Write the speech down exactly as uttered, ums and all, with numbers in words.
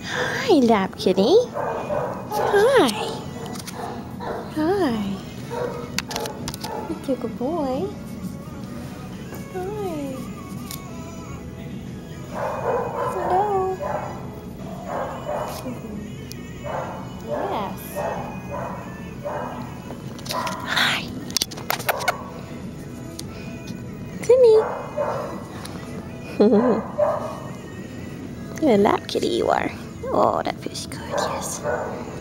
Hi, lap kitty. Hi. Hi. You're a good boy. Hi. Hello. Yes. Hi. Sidney. You're a lap kitty, you are. Oh, that feels good, yes.